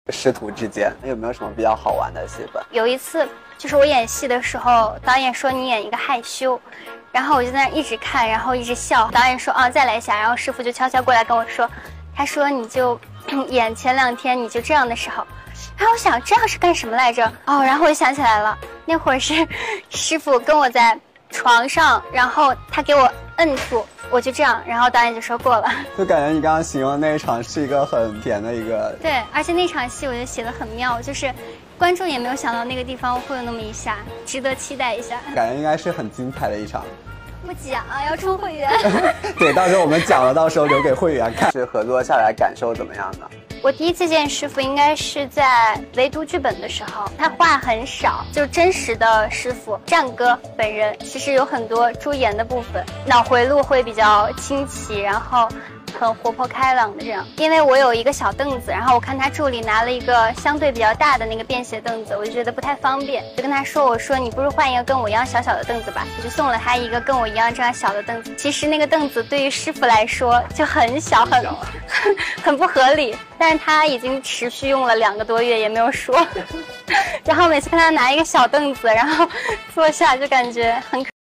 师徒之间有没有什么比较好玩的戏份？ 有一次就是我演戏的时候，导演说你演一个害羞，然后我就在那一直看，然后一直笑。导演说再来一下，然后师傅就悄悄过来跟我说，他说你就演前2天你就这样的时候。然后我想这样是干什么来着？然后我就想起来了，那会儿是师傅跟我在床上，然后他给我摁住，我就这样，然后导演就说过了。 就感觉你刚刚形容那一场是一个很甜的一个。 对，而且那场戏我觉得写得很妙，就是观众也没有想到那个地方会有那么一下，值得期待一下。 感觉应该是很精彩的一场。 不讲，要充会员。 对，到时候我们讲了，到时候留给会员看。是合作下来感受怎么样呢？ 我第一次见师傅应该是在唯读剧本的时候，他话很少，就真实的师傅战哥本人其实有很多猪颜的部分，脑回路会比较清奇，然后很活泼开朗的这样。因为我有一个小凳子，然后我看他助理拿了一个相对比较大的那个便携凳子，我就觉得不太方便，就跟他说，我说你不如换一个跟我一样小小的凳子吧，我就送了他一个跟我一样这样小的凳子。其实那个凳子对于师傅来说就很小，很不合理，但是他已经持续用了2个多月也没有说。然后每次看他拿一个小凳子，然后坐下就感觉很可